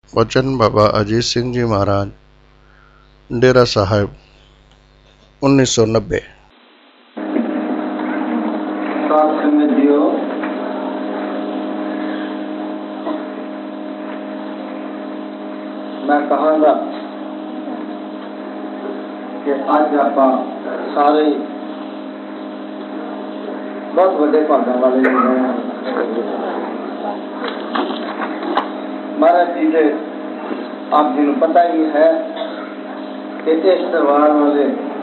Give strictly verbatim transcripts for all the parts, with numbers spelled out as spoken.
वचन बाबा अजीत सिंह जी महाराज, डेरा साहिब, उन्नीस सौ नब्बे। मैं कहांगा कि अज आप सारे बहुत बड़े भागों वाले लोग हैं। महाराज जी के आप जी को पता ही है कि इस दरबार वाले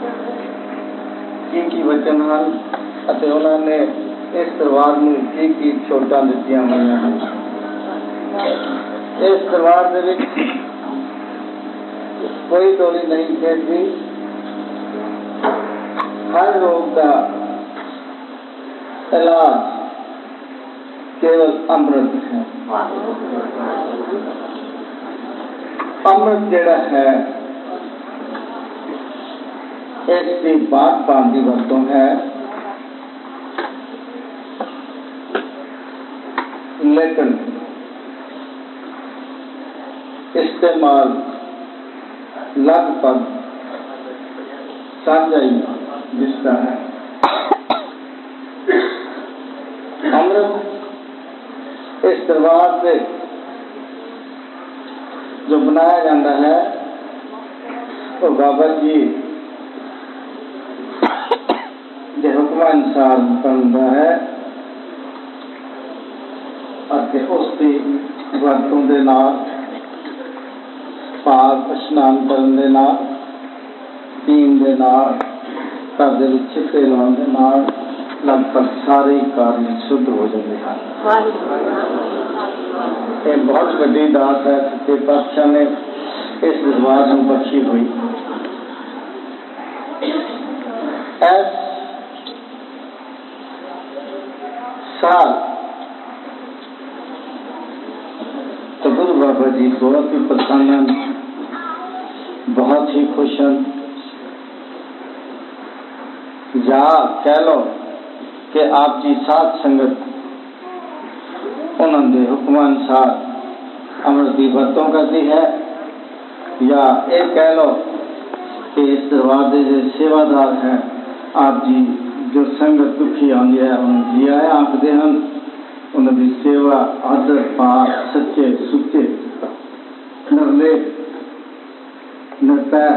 की की वचन हैं ਅਤੇ ਉਹਨਾਂ ਨੇ इस दरबार में की की ਛੋਟਾਂ ਦਿੱਤੀਆਂ ਹੋਈਆਂ ਹਨ। इस दरबार ਦੇ ਵਿੱਚ कोई डोली नहीं खेलती। हर रोग का इलाज केवल अमृत है। अमृत जेड़ा है इसकी बात पान की वरतों है, लेकिन इस्तेमाल लगभग साझा ही दिखता है। अमृत इस दरबार से जो बनाया जाता है तो बाबा जी के हुक्म अनुसार बनता है और उसकी वरतों के नाल पाक स्नान करने के नाल पीन के नाल घर के छिपे लाने के नाल लगभग सारे कार्य शुद्ध हो जाते हैं। ये बहुत बड़ी दात है सच्चे पातशाह ने इस दरबार में बख्शी हुई। इस साल तो गुरु बाबा जी बहुत ही प्रसन्न, बहुत ही खुश हैं। या कह लो कि आप जी साथ संगत उन्होंने हुक्म अनुसार अमृत की वरतों करती है, या ये कह लो कि इस दरबार के जो सेवादार हैं आप जी जो संगत दुखी आती है उन्हें जी आया आखते हैं। उन्होंने सेवा आदर पाक सच्चे सुच्चे निर्ले निर्तय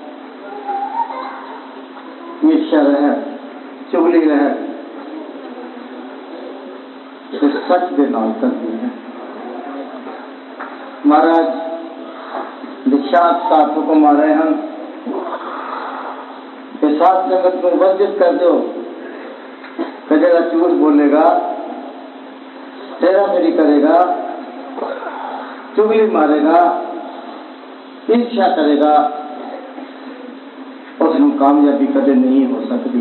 ईर्ष्या रहे चुगली रहे तो सच के नाल करती है। महाराज दीक्षांत साथ हुक्म आ रहे हैं कि सात जगत को वर्जित कर दो। कजेगा झूठ बोलेगा, तेरा मेरी करेगा, चुगली मारेगा, ईर्ष्या करेगा, उसमें कामयाबी कदे नहीं हो सकती।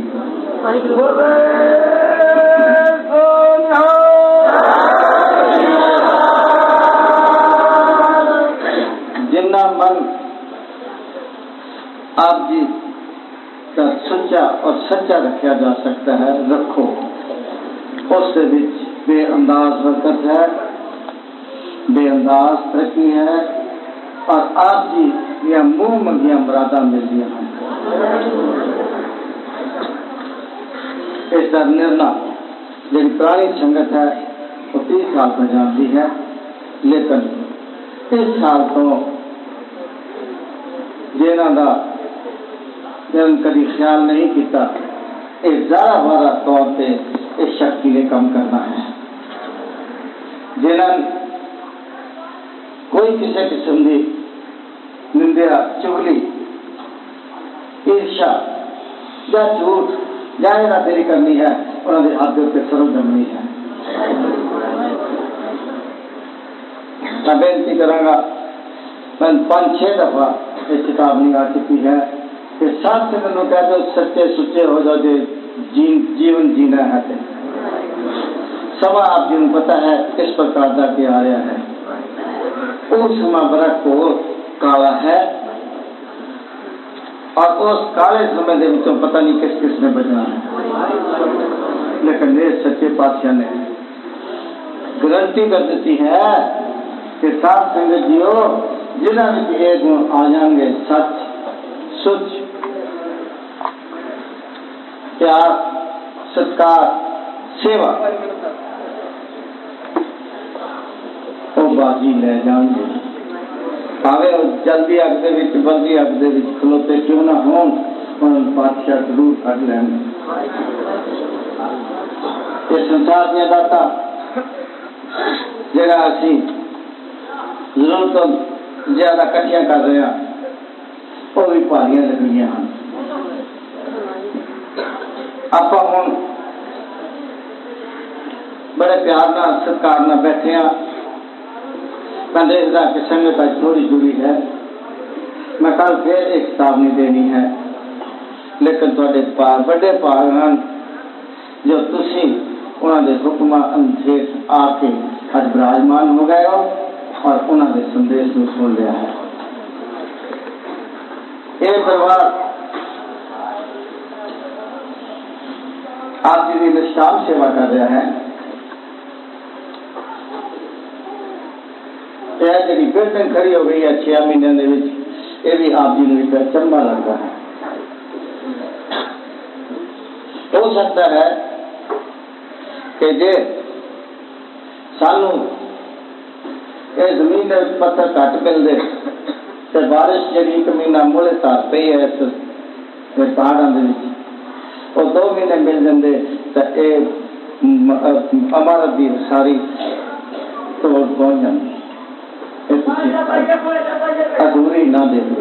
जिन्ना मन आप जी का सच्चा और सच्चा रखा जा सकता है रखो, उससे विच बेअंदाज बरकत है, बेअंदाज तरक्की है और आप जी या मुंह मंगिया मुरादा मिलती हैं। इसका निर्णय जी पुरानी संगत है वो तीस साल पर जानती है, लेकिन इस साल तो जिन्हों का जन्म कभी ख्याल नहीं किया, एक ज़रा बारा तौर पर इस शक्ति ने कम करना है। जिन्होंने कोई किसी किस्म की निंदा चुगली ईर्षा या झूठ या हेराफेरी करनी है, उन्होंने हाथ के सरल जमनी है। मैं बेनती करांगा, मैं पांच छह दफा ये चेतावनी आ चुकी है कि साथ से मैंने कह दो सच्चे सुच्चे हो जाओ, जो जी, जीवन जीना है। समा आप जी को पता है किस प्रकार का क्या आ रहा है। उस समा बड़ा को काला है और उस काले समय के विचों पता नहीं किस किस ने बचना है। लेकिन ये सच्चे पातशाह ने गारंटी कर देती है कि साथ संगत जियो जिन्होंने ये गुण आ जाएंगे, सच, सुच, प्यार, सत्कार, सेवा, वो बाजी ले जाएंगे। भावे जल्दी अग दे विच बल्दी अग दे विच खलोते क्यों ना होन, उन्होंने पातशाह जरूर फड़ लेंगे। ये संसार दियां दाता जगह असी जरूरत तो ज्यादा कट्ठियां कर रहे हैं, वो भी भारियां लगनियां हैं। आप हम बड़े प्यार ना सत्कार ना बैठे हैं। मैं देखता कि संगत आज थोड़ी जुड़ी है। मैं कल फिर एक चेतावनी देनी है, लेकिन थोड़े बड़े भाग हैं जो तुसी उन्होंने हुक्म हेठ आके आज विराजमान हो गए हो और उन्होंने संदेश को सुन लिया है। ये परिवार आप जी की निष्काम सेवा कर रहा है। यह जी बिल्डिंग खड़ी हो गई है छह महीने ये भी आप जी ने चंबा लग रहा है। हो सकता है कि जे सानू ये जमीन पत्थर घट मिलते तो बारिश जी एक महीना मुड़े तार पई है इस पहाड़ों के और दो महीने मिल जाते तो ये अमारत की सारी तोड़ पहुंच जाती अधूरी ना देते।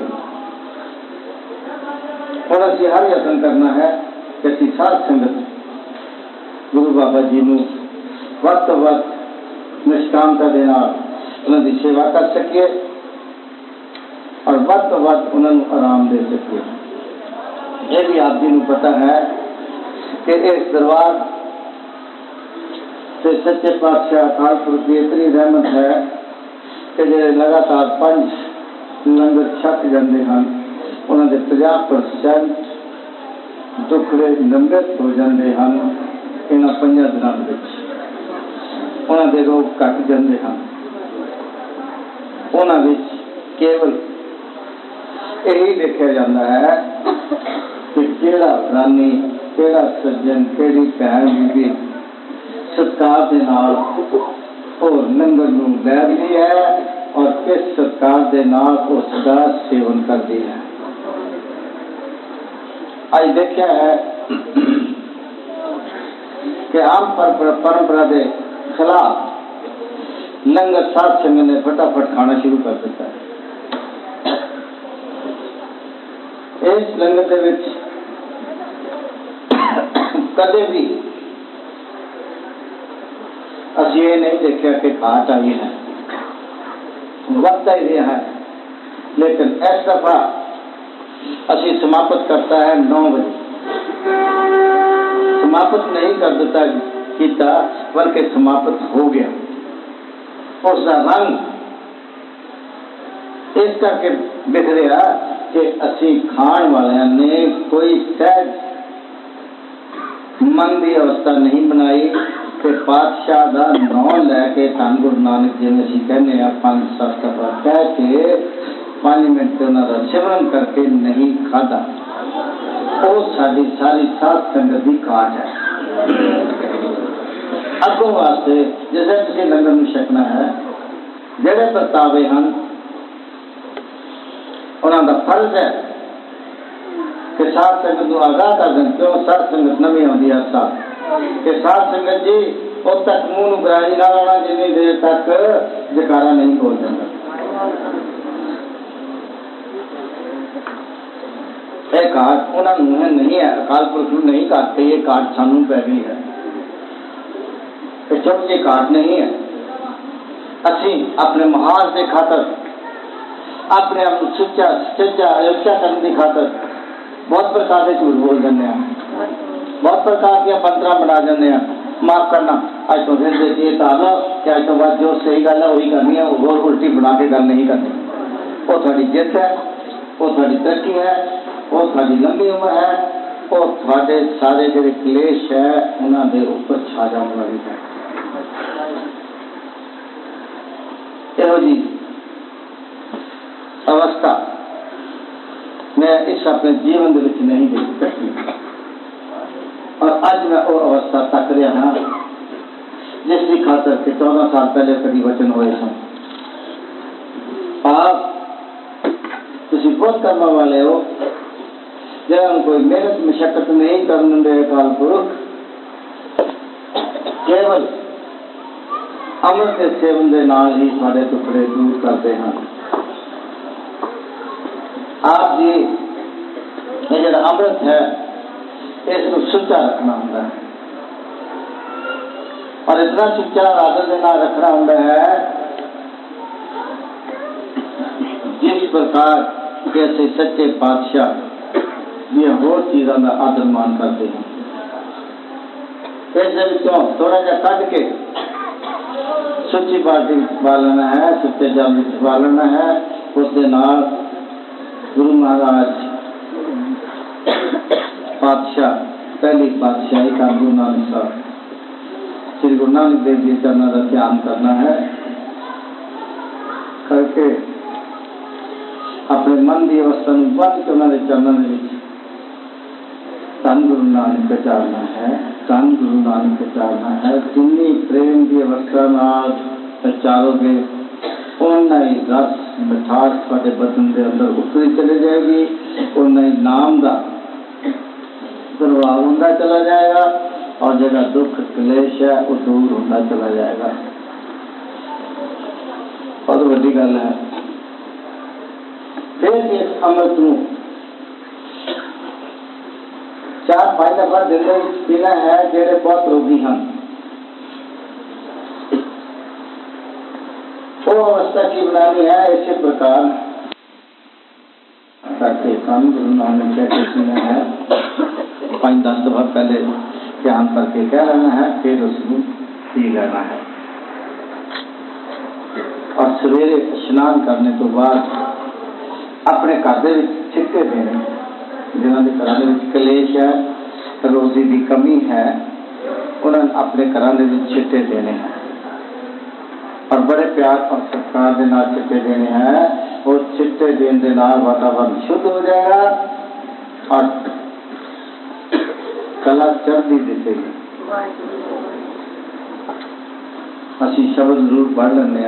और असी हर यत्न करना है कि असी साध संगत गुरु बाबा जी को वक्त तो वक्त निष्कामता के नाल उन्होंने सेवा कर सकिए और वक्त तो वक्त उन्होंने आराम दे सकिए। यह भी आप जी को पता है कि इस दरबार से सच्चे पातशाह अकाल पुरख की इतनी रहमत है कि जो लगातार पंज लंगर छक जाते हैं उन्होंने पचास परसेंट दुखड़े लंबित हो जाते हैं। इन पंजा दिनों उन्होंने रोग घट जाते हैं। उन्होंने केवल यही देखा जाता है कि केड़ा रानी केड़ा सज्जन केड़ी भैन बीबी सत्कार के नाल और लंगर नूं लैंदी है और किस सत्कार के नाल उसका सेवन करती है। आज देखा है कि आम परंपरा के खिलाफ लंगर साध संगत ने फटाफट खाना शुरू कर दिता है। इस लंगर के विच कदे भी असी ये नहीं देखा कि घाट आई है, वक्त आई रहा है, लेकिन इस दफा असी समाप्त करता है नौ बजे। समाप्त नहीं कर देता किया बल्कि समाप्त हो गया। उसका रंग इस करके बिखरिया कि असी खाने वाले ने कोई सहज मन की अवस्था नहीं बनाई कि पातशाह का नाम लैके धन गुरु नानक जी ने कहने पांच सत्त दफा कह के पांच मिनट उन्होंने सिमरन करके नहीं खाधा। वो सारी सारी साध संगत की काट है। अगों वास्ते जिसे किसी लंगर में छकना है जेड़े परतावे हैं उन्होंने फर्ज है कि साध संगत को आगाह कर दें। क्यों साध संगत नवी आती है साथ कि साध संगत जी उस तक मुंह बुराई ना लाना जितनी देर तक जकारा नहीं बोल जाता। यह काट उन्होंने नहीं है, अकाल पुरख नहीं काटते, ये काट सानू पै गई है। छोटी जी काट नहीं है। असी अपने महाज के खातर अपने आप सच्चा सच्चा अयोध्या करने की खातर बहुत प्रकार के झूठ बोल देने हैं, बहुत प्रकार की पंतरा बना देने हैं। माफ करना अज तो फिर देखिए ताजा कि अज तो बाद जो सही गल है वही करनी है, वो उल्टी बना के गल नहीं करनी। वो थोड़ी जित है, वो थोड़ी तरक्की है, वो थोड़ी लंबी उम्र है, वो थोड़े सारे जो क्लेश है उन्होंने ऊपर छा जाने वाली है। ਇਹੋ ਜੀ अवस्था मैं इस अपने जीवन के नहीं देखी और अज मैं वो अवस्था तक रहा हाँ जिसकी खातर के चौदह साल पहले कभी वचन हुए सन। आप तुम बहुत करने वाले हो जब कोई मेहनत मशक्कत नहीं करने दे काल पुरख केवल अमृत के सेवन के नाल ही सारे टुकड़े दूर करते हैं। आप जी ये जो अमृत है इसको सुच्चा रखना होता है और इतना सुच्चा आदर के नाल रखना होता है जिस प्रकार कैसे सच्चे बादशाह ये होर चीज़ों का आदर मान करते हैं। ऐसे क्यों थोड़ा जा कट के सुच्ची पार्टी पालना है, सुच्चे जल पालना है, उसके नाल गुरु महाराज पातशाह पहली पातशाही का गुरु नानक साहब श्री गुरु नानक देव जी चरणों का ध्यान करना है करके अपने मन की अवस्था में बंद के उन्होंने चरणों में धन गुरु नानक विचारना है, धन गुरु नानक विचारना है। जिन्नी प्रेम की अवस्था नाल विचारोगे उन्ना ही रस मिठास वाले बदन के अंदर उतरी चली जाएगी, उन्ना ही नाम का प्रभाव होता चला जाएगा और जगह दुख क्लेश है वो दूर होता चला जाएगा। बहुत बड़ी गल है। फिर इस अमृत को चार पांच दफा दिन पीना है जेडे बहुत रोगी हैं। वो अवस्था की बनानी है इसी प्रकार करके काम गुरु नानक पीना है। पांच दस दफा पहले ध्यान करके कह लेना है फिर उसको पी लेना है और सवेरे स्नान करने तो बाद अपने घर के छिक्के देने जिन्होंने घर के कलेश है, रोजी की कमी है, उन्होंने अपने घर के छिट्टे देने हैं और बड़े प्यार और सत्कार के नाल छिट्टे देने हैं। वो छिट्टे देने के नाल वातावरण शुद्ध हो जाएगा और कला चढ़ती दिखेगी। असी शब्द जरूर पढ़ लेने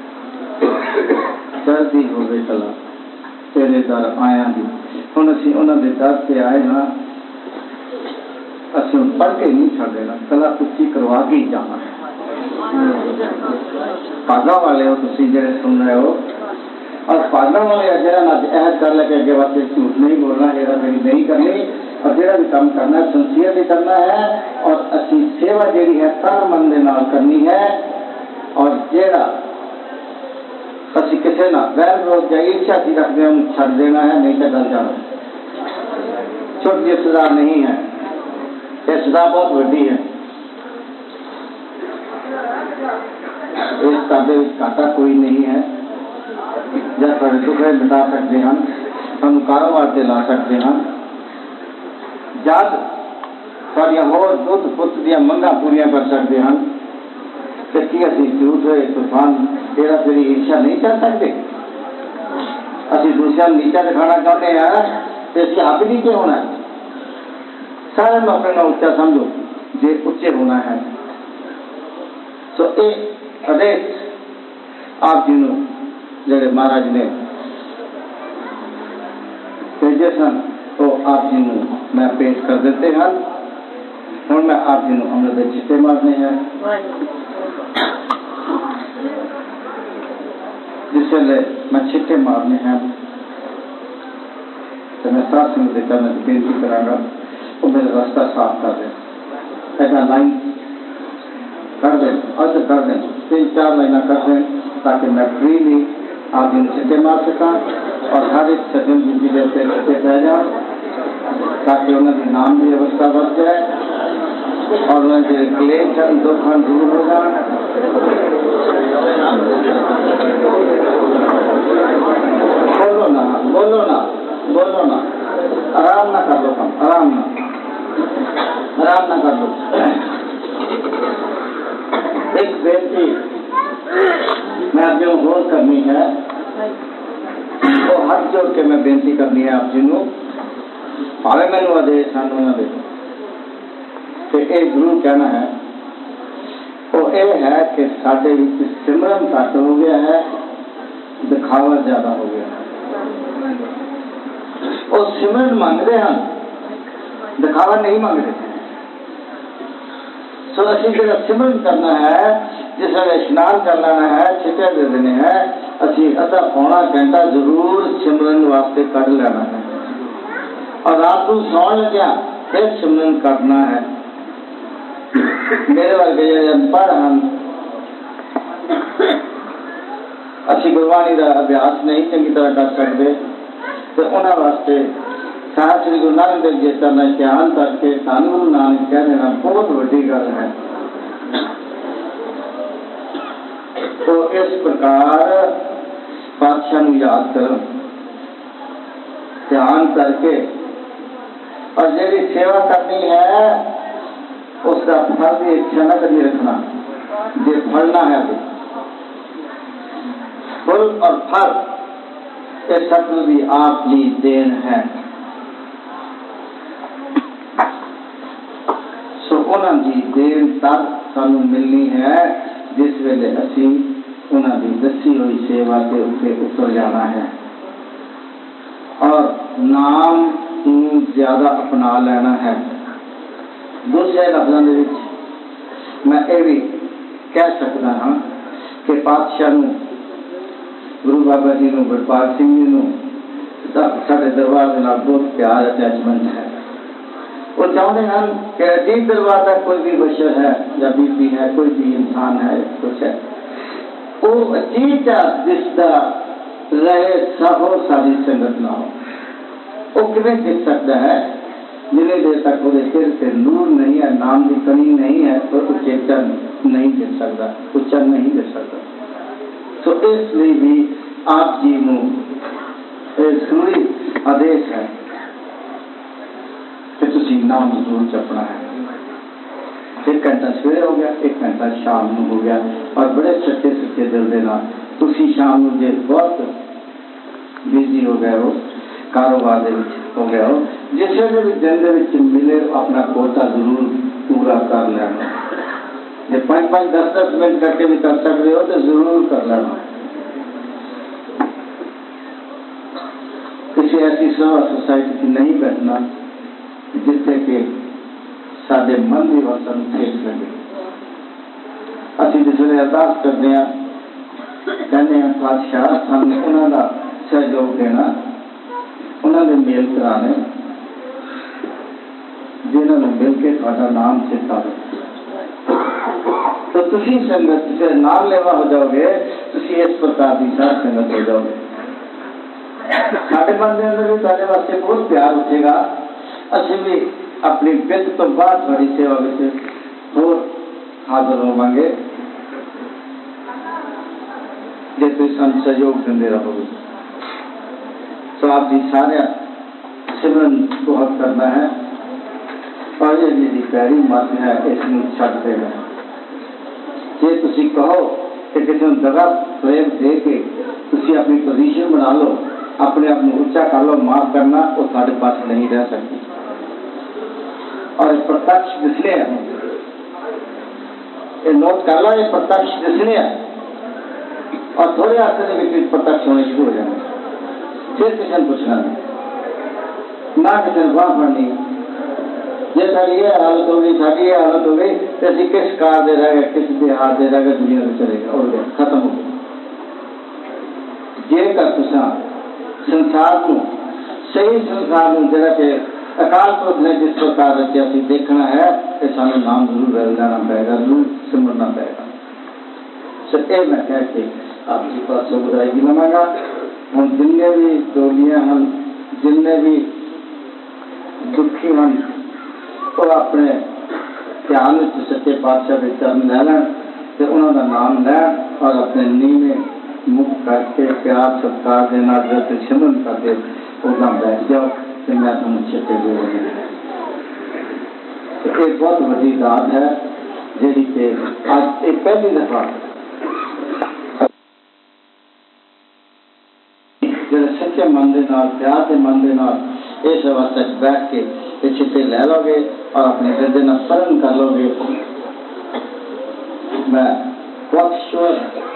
चढ़ती हो गई कला तेरे दर आया दी। हुण असी उन्होंने दर से आए हाँ, असी पढ़ के नहीं छड़ देना, कला उच्ची करवा के ही जाना है। पागा वाले हो तुम जो सुन रहे हो और पागा वाले जरा अहद कर लगे अगे वास्ते झूठ नहीं बोलना, हेरा फेरी नहीं करनी और जो भी काम करना है संसीयत भी करना है और असी सेवा जी है तन मन के नाल करनी है और जेड़ा असी किसी ना वैर विरोध या ईर्ष्या की रखते हैं छड़ देना है, नहीं तो गल जाना। छोटी सजा नहीं है, ये सजा बहुत बड़ी है। इस ताबे घाटा कोई नहीं है। जब थोड़े दुखड़े मिटा सकते हैं, हम कारोबार से ला सकते हैं, जब थोड़िया होर दुध पुत दिया मंगा पूरियां कर सकते हैं, तो की असी झूठ होए तूफान तेरा तेरी ईर्ष्या नहीं कर सकते। असी दूसरा नीचा दिखाना चाहते हैं तो असी आप ही नीचे होना है। सारे में अपने उच्चा समझो जे उच्चे होना है। तो एक आदेश आप जी जो महाराज ने भेजे सन तो आप जी मैं पेश कर देते हैं। हूँ मैं आप जी अमृत चिट्टे मारने हैं। जिसले मैं छिट्टे मारने हैं तो मैं सात सिंह देता मैं बेनती करांगा वो मेरा रास्ता साफ कर दे। ऐसा लाइन कर दें अर्ज कर दें, तीन चार महीना कर दें ताकि मैं फ्रीली आप इन छिट्टे मार सका और हर एक सज्जन जिंदगी जैसे छिट्टे रह जाए ताकि उन्होंने नाम की व्यवस्था बढ़ जाए और उन्हें क्लेश दुख दूर हो जाए। बोलो ना बोलो ना बोलो ना आराम ना कर लो, कम आराम ना आराम ना कर लो। एक बेनती मैं अगे होर करनी है, तो हाथ जोड़ के मैं बेनती करनी है आप जी को, भावे मैनू आदेश हैं उन्होंने तो ये जरूर कहना है, वो ये है कि साढ़े सिमरन घट हो गया है, दिखावा ज्यादा हो गया है। वो सिमरन मांगते हैं, दिखावा नहीं मांगते। सो असं जो सिमरन करना है, जिस वे स्नान कर लेना है, छिटे दे देने हैं, असी अद्धा पौना घंटा जरूर सिमरन वास्ते कर लेना है, और रात को सौन लग्या फिर सिमरन करना है। मेरे वर्गे जो अनपढ़ हैं, असी गुरबाणी का अभ्यास नहीं चंगी तरह कर सकते, तो उन्होंने वास्ते साहब श्री गुरु नानक देव जी का ध्यान करके धन गुरु नानक कह देना बहुत बड़ी गल है। तो इस प्रकार पातशाह को याद करो, ध्यान करके, और जी सेवा करनी है उसका फल की इच्छा न कभी रखना, जो फलना है वो फल और फल ये सत्य भी आप ही देन है। सो उन्होंने देन तक सानू मिलनी है जिस वेले असी उन्होंने दसी हुई सेवा के उत्ते उतर जाना है, और नाम ज्यादा अपना लेना है। दूसरे लफ्जों में मैं ये भी कह सकता हाँ कि पातशाह गुरु बाबा जी को, गुरपाल सिंह जी को साढ़े दरबार के नाल बहुत प्यार अटैचमेंट है। वो चाहते हैं कि अजीब दरबार का कोई भी बशर है या बीबी है, कोई भी इंसान है, कुछ है, वो अजीब का दिसदा रहे सहो सारी संगत ना हो, वो किमें दिख सकता है जिन्हें देर तक वो सिर से नूर नहीं है, नाम की कमी नहीं है, तो उच्चेतन नहीं दिख सकता, उच्चन नहीं दिख सकता। तो इसलिए भी आप जी को जरूरी आदेश है कि तुम नाम जरूर जपना है। एक घंटा सवेरे हो गया, एक घंटा शाम को हो गया, और बड़े सच्चे सच्चे दिल के नाल तुम शाम को जो बहुत बिजी हो गए हो, कारोबार हो गया हो, जिस वे भी दिन के मिले अपना कोटा जरूर पूरा कर लेना। जो पाँच पाँच दस दस मिनट करके भी कर सकते हो तो जरूर कर लेना। किसी ऐसी सेवा सोसाइटी की नहीं बैठना जिससे कि साढ़े मन की वसन फेंक सके। असी जिसने अरदास करते हैं, कहते हैं पातशाह सामने उन्होंने सहयोग देना, उन्होंने मेल कराने, जिन्होंने मिल के थोड़ा नाम सिखा, तो तुसी संगत से नाम लेवा हो जाओगे, तुसी इस प्रकार की साथ संगत हो जाओगे। साढ़े मन के अंदर भी साढ़े वास्ते बहुत प्यार उठेगा। असि भी अपनी बित तो बाद बड़ी सेवा में होर हाजिर होवांगे जे तुम सन सहयोग देंगे रहोगे। तो आप जी सारे सिमरन बहुत करना है, और ये जी पैरी मत है इसमें छड़ देना। जे तुसी कहो कि किसी को दगा प्रेम दे के तुसी अपनी पोजीशन बना लो, अपने आप को ऊंचा कर लो, माफ करना वो साढ़े पास नहीं रह सकती। और प्रत्यक्ष दिसने ये नोट कर लो, ये प्रत्यक्ष दिसने और थोड़े आस्ते के प्रत्यक्ष होने शुरू हो जाए। फिर किसी ने पूछना ना, किसी ने बात पढ़नी, जे सारी ये हालत हो गई, सारी ये हालत हो गई, तो अभी किस कार दे रह गए, किस बिहार दे रह गए, दुनिया में चलेगा और गया, खत्म हो गया। जेकर तुसा संसार को सही संसार में जरा के अकाल पुरख ने जिस प्रकार रखा अभी देखना है कि सानू नाम जरूर रल जाना पड़ेगा, जरूर सिमरना पड़ेगा। सत्य मैं कह के आपकी पास बुराई लवांगा। हम जिन्ने भी टोलियां हैं, जिन्ने भी दुखी हैं, वो अपने ध्यान में सच्चे पातशाह के चरण लै लैन ते उन्हों का नाम लैन और अपने नीवे मुख करके प्यार सत्कार के नाल सिमरन करके उदा बैठ जाओ तो मैं तुम छिपे हुए। तो एक बहुत बड़ी दात है जी कि आज एक पहली दफा ਜਿਹੜੇ ਸੱਚੇ ਮਨ ਦੇ ਨਾਲ ਪਿਆਰ ਦੇ ਮਨ ਦੇ ਨਾਲ ਇਸ ਅਵਸਥਾ 'ਚ ਬੈਠ ਕੇ ਇਹ ਛਿੱਟੇ ਲੈ ਲਓਗੇ ਔਰ ਆਪਣੇ ਦਿਲ ਦੇ ਨਾਲ ਪਰਨ ਕਰ ਲਓਗੇ। ਮੈਂ ਬਹੁਤ ਸ਼ੋਰ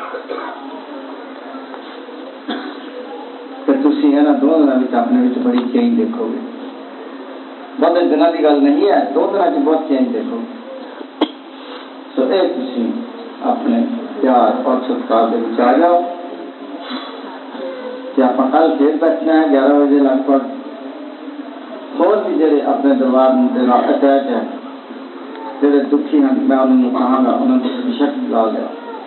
ਕਿ ਤੁਸੀਂ ਇਹਨਾਂ ਦੋ ਦਿਨਾਂ ਵਿੱਚ ਆਪਣੇ ਵਿੱਚ ਬੜੀ ਚੇਂਜ ਦੇਖੋਗੇ। ਬਹੁਤੇ ਦਿਨਾਂ ਦੀ ਗੱਲ ਨਹੀਂ ਹੈ, ਦੋ ਦਿਨਾਂ 'ਚ ਬਹੁਤ ਚੇਂਜ ਦੇਖੋਗੇ। ਸੋ ਇਹ ਤੁਸੀਂ ਆਪਣੇ प्यार और सत्कार के विच आ जाओ कि आप कल फिर बैठना है ग्यारह बजे लगभग। होर भी जोड़े अपने दरबार के नाल अटैच है जोड़े दुखी हैं, मैं उन्होंने कहांगा उन्होंने बेशक ला लिया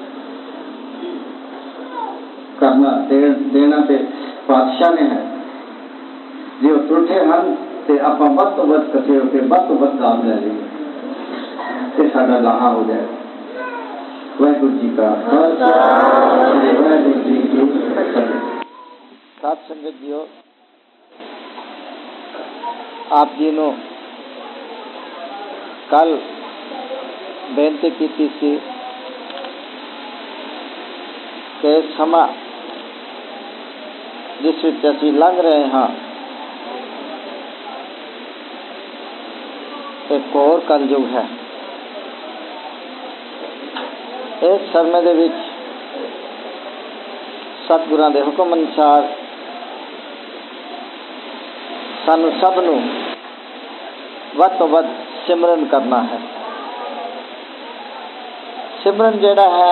करना दे, देना तो पातशाह ने है। जो टूटे हैं तो आप वध तो वध कटे होकर वध तो वध लाभ ले लेंगे तो साडा लाहा हो जाएगा। वाहिगुरू जी का खालसा वाहिगुरू जी की फतेह। साध संगत जीओ, आप जी ने कल बेनती की थी कि समा जिस विच असीं लंघ रहे हाँ एक और कलयुग है। इस समय दे विच सतगुरां दे हुक्म अनुसार सानू सब नू वध तो वध सिमरन करना है। सिमरन जिहड़ा है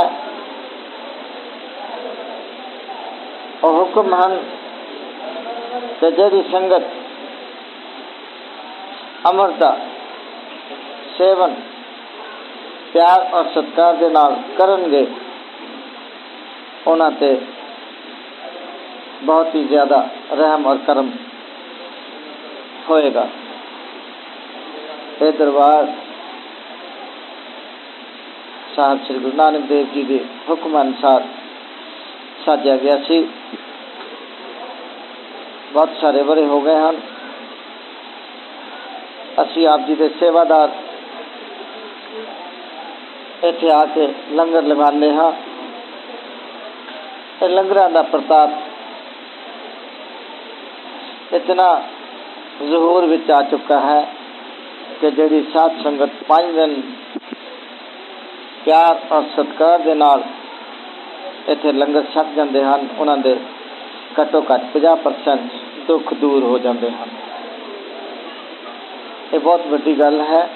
वह हुक्म हन कि जिहड़ी संगत अमृत दा सेवन प्यार और सत्कार के नाल करनगे उन्हां ते बहुत ही ज्यादा रहम और करम होएगा। ये दरबार साहब श्री गुरु नानक देव जी के हुक्म अनुसार साजा गया सी। बहुत सारे बड़े हो गए हैं। असी आप जी के सेवादार इत्थे आके लंगर लगाने हाँ। लंगरां दा प्रताप इतना ज़हूर विच आ चुका है कि जिहड़ी साध संगत पांच दिन प्यार और सत्कार दे नाल इत्थे लंगर छक जाते हैं उन्हां दे घट्टो घट्ट पचास परसेंट दुख दूर हो जाते हैं। ये बहुत वड्डी गल है।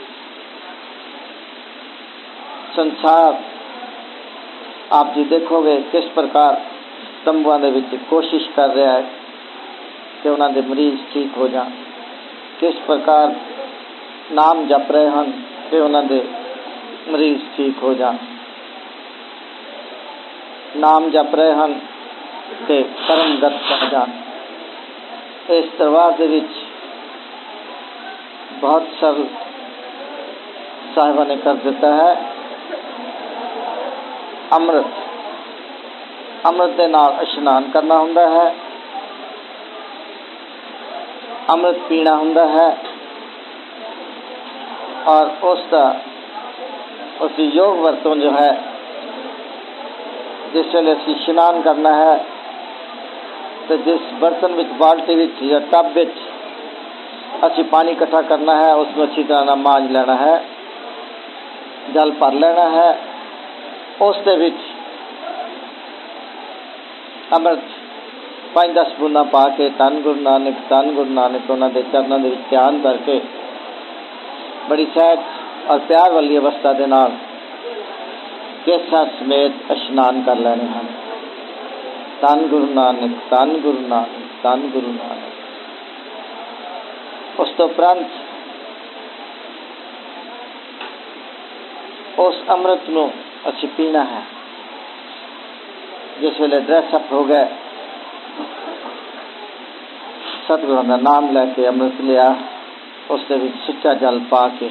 संसार आप जी देखोगे किस प्रकार तंबुआं दे विच कोशिश कर रहा है कि उन्हां दे मरीज ठीक हो जाए। किस प्रकार नाम जप रहे हैं कि उन्हां दे मरीज ठीक हो जाए। नाम जप रहे हैं कि कर्मगत कर जाए। इस दरबार दे विच बहुत सरल साहिबा ने कर दिता है। अमृत अमृत के नाल इशनान करना हुंदा है, अमृत पीना हुंदा है और उसका उसकी योग वरतों जो है जिस वेले असीं इशनान करना है तो जिस बर्तन विच बाल्टी विच या टब विच असीं पानी इकट्ठा करना है उसमें अच्छी तरह नाल मांज लेना है, जल भर लेना है। उस दे विच अमृत पाँच दस बूंदा पा के धन गुरु नानक धन गुरु नानक उन्हां दे चरणों दे विच ध्यान करके बड़ी सहज और प्यार वाली अवस्था के नाल केसा समेत इशनान कर लेने हैं। धन गुरु नानक धन गुरु नानक धन गुरु नानक। उस तो उपरंत उस अमृत नूं असीं पीना है। जिस वेले ड्रेसअप हो गए सतगुरु का नाम लैके अमृत लिया, उस दे विच सुच्चा जल पा के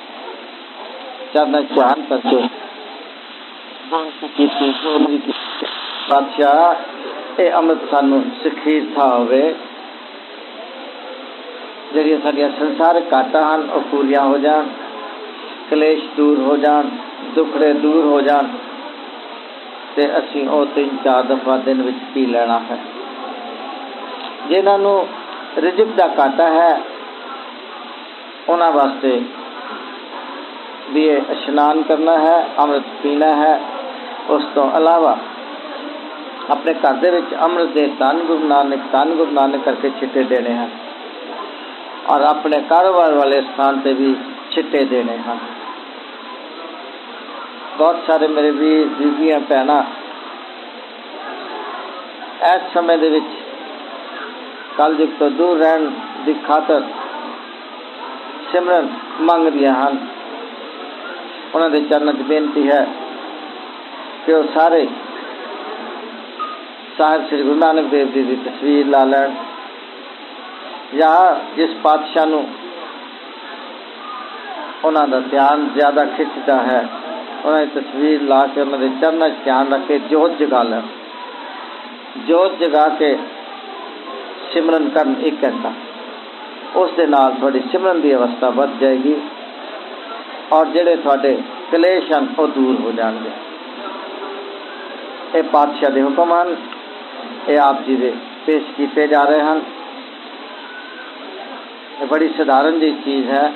चरण ध्यान करके बादशाह ये अमृत सानू सखीरता होवे, जिहड़ियां साडियां संसारिक घाटां हन वो पूरियां हो जान, कलेश दूर हो जान, दुखड़े दूर हो जान ते असीं ओ तीन चार दफा दिन विच पी लेना है। जिन्होंने रिजिक का घाटा है उन्होंने वास्ते भी इशनान करना है, अमृत पीना है। उस तो अलावा अपने घर दे विच अमृत दे धन गुरु नानक धन गुरु नानक करके छिट्टे देने हैं और अपने कारोबार वाले स्थान पे भी छिट्टे देने हैं। बहुत सारे मेरे वीर बीबियां भैनां इस समय दे विच कलयुग तो दूर रहन दी खातर सिमरन मंगदियां हन। उन्हां दे चरणों च बेनती है कि वो सारे साहिब श्री गुरु नानक देव जी की तस्वीर ला लैन या जिस पातशाह नूं उन्हां दा ध्यान ज्यादा खिंचता है उन्हां दी तस्वीर ला के उन्हां दे चरणों च ध्यान रख के जोत जगा लैन। जोत जगा के सिमरन करन एक घंटा, उस दे नाल थोड़ी सिमरन की अवस्था बढ़ जाएगी और जिहड़े थोड़े कलेश हैं वो दूर हो जाएंगे। ये पातशाह के हुक्म हैं, ये आप जी दे पेश किए जा रहे हैं। ये बड़ी साधारण जी चीज़ है,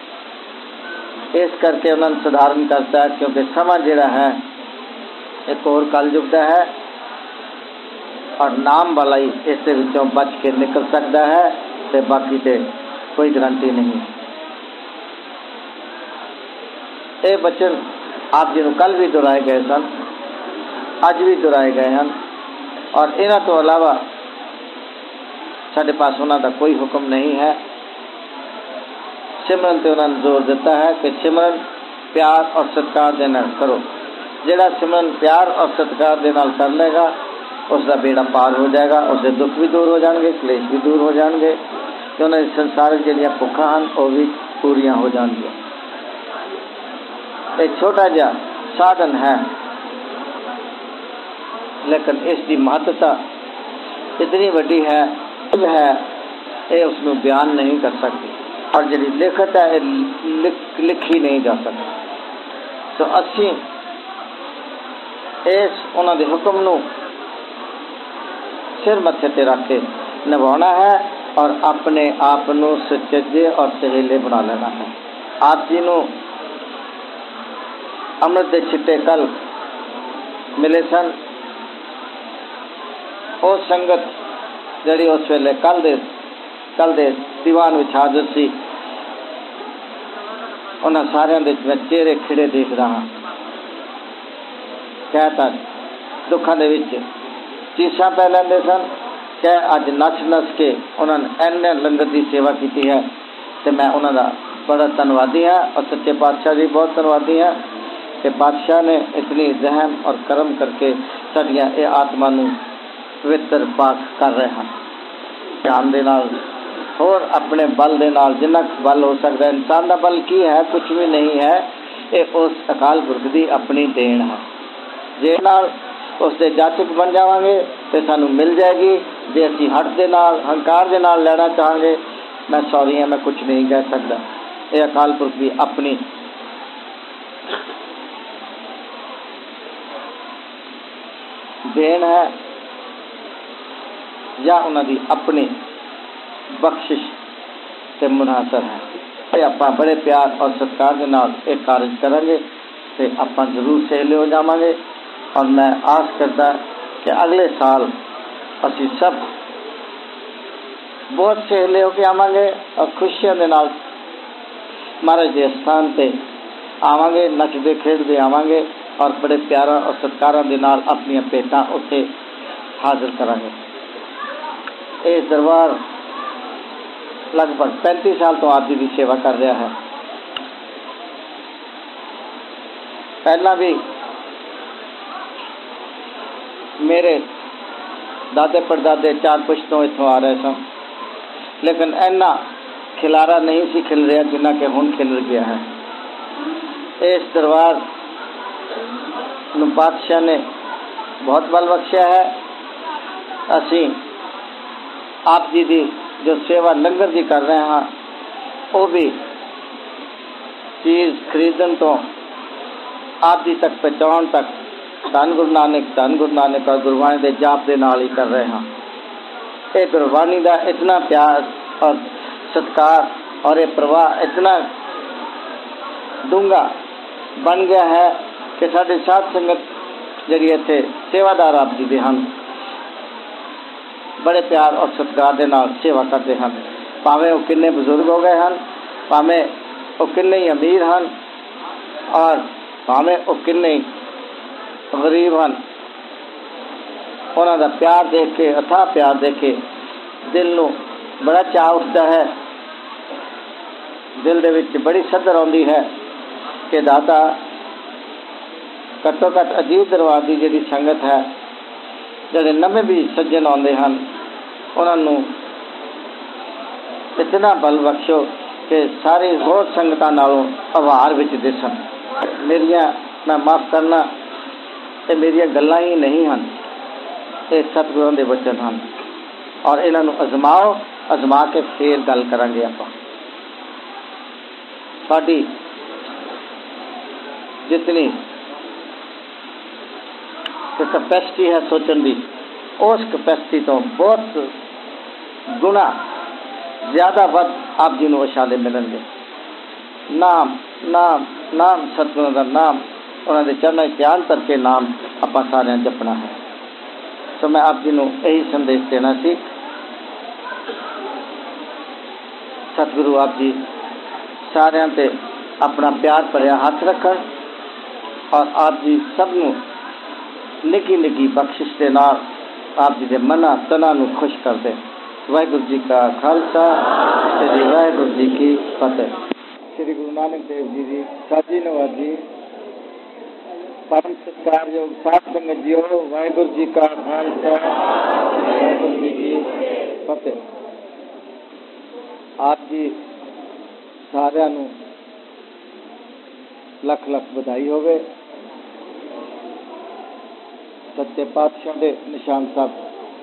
इस करके उन्होंने साधारण करता है क्योंकि समा जिहड़ा है एक और कलयुग का है और नाम वाला ही इस विचों बच के निकल सकता है, तो बाकी ते कोई गारंटी नहीं। ये वचन आप जी को कल भी दोहराए गए सन, अज भी दोहराए गए हैं और इन्हां तो अलावा साडे पास उन्हां दा कोई हुक्म नहीं है। सिमरन ते उन्होंने जोर दिता है कि सिमरन प्यार और सत्कार दे नाल करो। जिहड़ा सिमरन प्यार और सत्कार दे नाल कर लेगा उसका बेड़ा पार हो जाएगा, उसके दुख भी दूर हो जाएंगे, क्लेश भी दूर हो जाएंगे, तो उन्हें संसारिक जिहड़ियां भुखां हैं वो भी पूरियां हो जाएंगियां। एक छोटा जा साधन है लेकिन इसकी महत्ता इतनी बड़ी है है ये उसमें बयान नहीं कर सकती और जी लिखत है लिख, लिखी नहीं जा सकती। तो असी इस उन्होंने हुक्म नूं सिर मत्थे ते रख के निभाना है और अपने आप नूं सुचज्जे और सहेले बना लेना है। आप जी नूं अमृत दे छिट्टे कल मिले सन, वो संगत जिहड़ी उस वेले कल दे कल दे दीवान विच हाज़र सी, उन्हां सारियां दे मैं चेहरे खिड़े देख रहा हाँ। कहता दुखां दे विच चीसां पै लैंदे सन, कह अज नस नस के उन्होंने इन्ने लंगर की सेवा की है, तो मैं उन्हां दा बड़ा धन्नवादी हाँ और सच्चे पातशाह जी बहुत धन्नवादी हाँ कि पातशाह ने इतनी रहम और करम करके साडियां ये आत्मा नूं पवित्र पाक कर रहे हैं। ध्यान दे नाल होर अपने बल दे नाल जिन्ना बल हो सकता है, इंसान का बल की है कुछ भी नहीं है, ये उस अकाल पुरख की अपनी देन है। जे नाल उसके जाचक बन जावांगे तो सानू मिल जाएगी। जे असी हट दे नाल हंकार दे नाल लेना चाहांगे, मैं सॉरी है मैं कुछ नहीं कह सकता, ये अकाल पुरख की अपनी देन है या उन्होंने अपनी बख्शिश से मुनासर है। आप बड़े प्यार और सत्कार के नाल एक कार्य करेंगे तो आप जरूर सहेले हो जावांगे और मैं आस करता कि अगले साल असी सब बहुत सहेले होके आवांगे और खुशियों के नाल महाराज के स्थान पे आवांगे, नचदे खेडते आवांगे और बड़े प्यारा और सत्कारां दे नाल अपनी भेंटां उत्थे हाजिर करांगे। ये दरबार लगभग पैंतीस साल तो आप जी की सेवा कर रहा है। पहला भी मेरे दादे परदादे चार पुश्तों इतों आ रहे सन, लेकिन इन्ना खिलारा नहीं सी खिल रहा जिन्ना कि हुण खिल गया है। इस दरबार नूं पातशाह ने बहुत बल बख्शिया है। असी आप जी की जो सेवा लंगर की कर रहे हैं वो भी चीज़ खरीदन तो आप जी तक पहुँचाने तक धन गुरु नानक धन गुरु नानक और गुरबाणी के जाप के नाल ही कर रहे हैं। ये गुरबाणी का इतना प्यार और सत्कार और ये प्रवाह इतना डूंगा बन गया है कि साढ़े सात संगत जी इत्थे सेवादार आप जी के हैं, बड़े प्यार और सत्कार के नाल सेवा करते हैं। भावें वो किन्ने बजुर्ग हो गए हैं, भावें वो किन्ने ही अमीर हैं और भावें वो किन्ने गरीब हैं, उन्हों का प्यार देख के, अथाह प्यार देख के दिल नूं बड़ा चाह उठता है, दिल दे विच बड़ी सदर आउंदी है कि दाता घट्टो घट अजीब दरबार की जिहड़ी संगत है, जिहड़े नवे भी सज्जन आउंदे हन, उन्होंने इतना बल बख्शो कि सारी होर संगतां नालों आभार विच दिसन। मेरिया मैं माफ़ करना, ये मेरिया गल्लां ही नहीं हैं, ये सतगुरुओं के वचन हैं और इन्हां नूं अजमाओ, अजमा के फिर गल करांगे। आपां साडी जितनी कैपेसिटी है सोचने की, उस कैपेसिटी तो बहुत गुना ज्यादा वध आप जी को उछाले मिलेंगे। नाम नाम नाम सतगुरों का नाम, उन्होंने चरणों में ध्यान करके नाम आप सारे जपना है। तो मैं आप जी को यही संदेश देना सी। सतगुरु आप जी सारिਆਂ ते अपना प्यार भरिया हाथ रखन और आप जी सबनों निकी निकी बख्शिश के नाल आप जी के मना तना नूं खुश कर दे। वाहिगुरू जी का खालसा, श्री वाहिगुरू जी की फतेह। श्री गुरु नानक देव जी की साजी नवाजी, परम सत्कारयोग साध संगत जीओ, वाहिगुरू जी का खालसा, वाहिगुरू जी की फतेह। आप जी सारिਆਂ ਨੂੰ लख लख बधाई होवे। सच्चे पातशाह के निशान साहब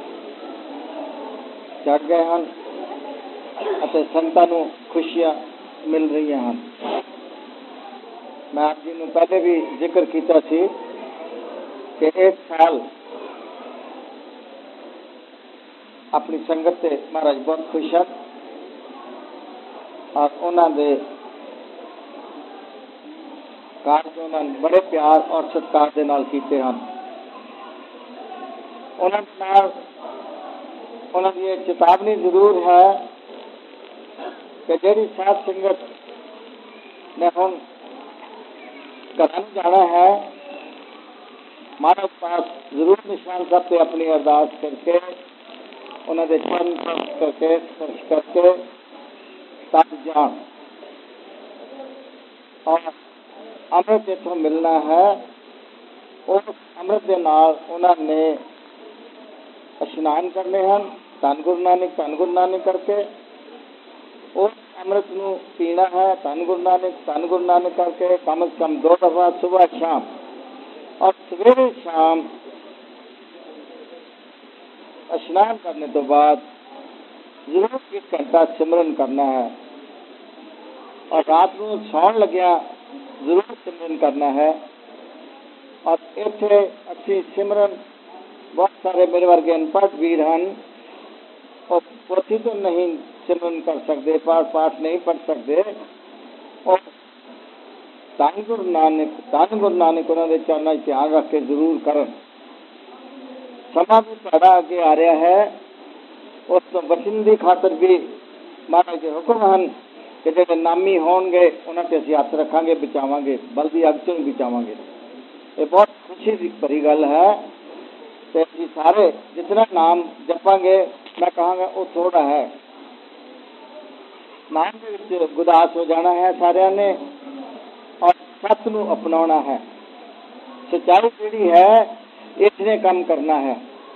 चढ़ गए हैं और संगतां नूं खुशियां मिल रही हैं। मैं आप जी ने पहले भी जिक्र किया सी कि एक साल अपनी संगत से महाराज बहुत खुश हैं और उन्होंने कार्य उन्होंने बड़े प्यार और सत्कार के नाल कीते हैं। उन्होंने ये चेतावनी जरूर है कि जिहड़ी साध संगत ने हुण घरां नूं जाना है, महाराज पास जरूर निशान साहब पे अपनी अरदास करके उन्होंने चरण स्पर्श करके स्पर्श करके तब जान और अमृत इथों मिलना है। उस अमृत के नाल उन्होंने स्नान करने हैं, धन गुरु नानक धन गुरु नानक करके उस अमृत नूं पीना है, धन गुरु नानक धन गुरु नानक करके कम से कम दो दफा सुबह शाम और सवेरे शाम स्नान करने तो बाद जरूर एक घंटा सिमरन करना है और रात को सौन लग्या जरूर सिमरन करना है। और इत्थे अच्छी सिमरन बहुत सारे मेरे वर्गे अनपढ़ वीर हैं और पोथी तो नहीं सिमरन कर सकते, पाठ पाठ नहीं पढ़ सकते और धन गुरु नानक धन गुरु नानक उन्होंने चरणों में ध्यान रख के जरूर करन। समा भी तुहाडा अगे आ रहा है, उस तो बचन की खातर भी महाराज के हुक्म हैं कि जो नामी होंगे उन्होंने असीं हथ रखांगे, बचावांगे, बल्दी अग चों भी बचावांगे। ये बहुत खुशी की भरी गल है कि असीं सारे जितना नाम जपांगे, मैं कहांगा वो थोड़ा है, नाम के विच गुदास हो जाना है सारिਆਂ ने और सत नूं अपनाना है। सच्चाई जिहड़ी है इसने काम करना है।